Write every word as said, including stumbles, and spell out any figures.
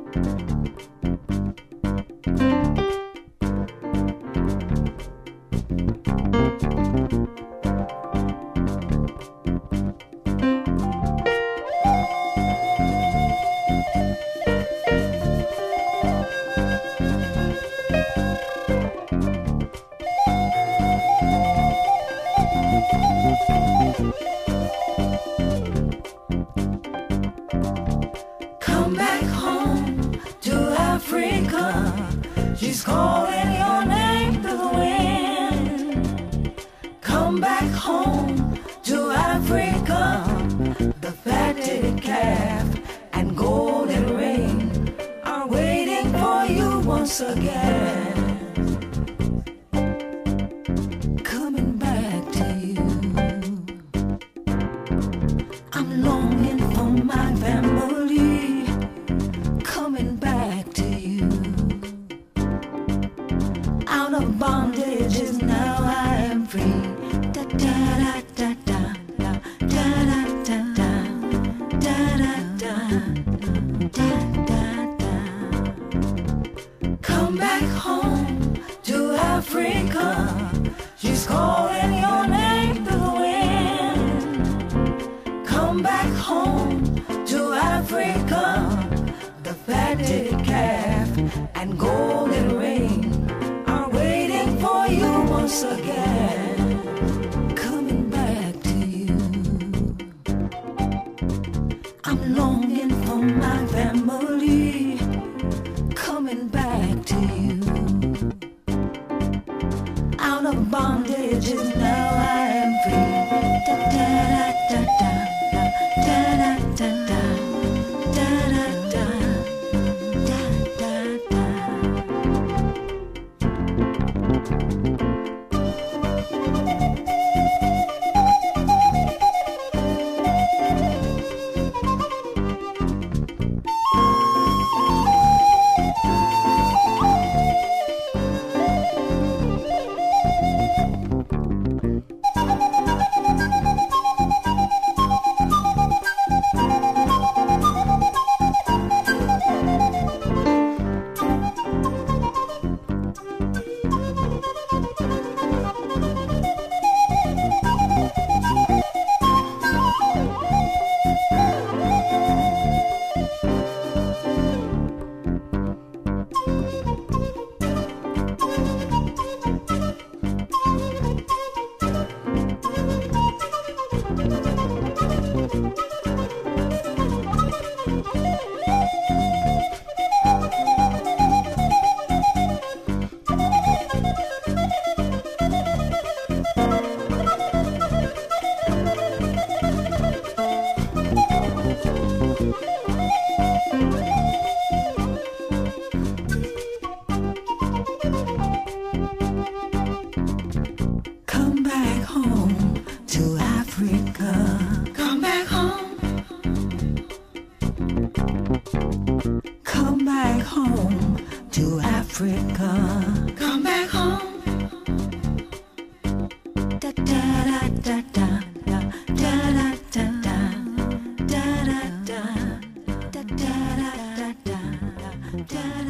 Come back home to Africa. She's calling your name through the wind. Come back home to Africa. The fatted calf and golden ring are waiting for you once again. Coming back to you. I'm longing for my family. Coming back to you. Out of bondages now I am free. Da da da da da da da da da da da da da da. Come back home to Africa. She's calling your name through the wind. Come back home to Africa. The fatted calf and golden ring are waiting for you once again. Coming back to you. I'm longing for my family. Coming back to you. Out of bondages now I am free. Da da da da da da da da da da da. Come back home to Africa. Come back home. Come back home to Africa. Come back home. Da da da da da da da da da da da da da da da da da.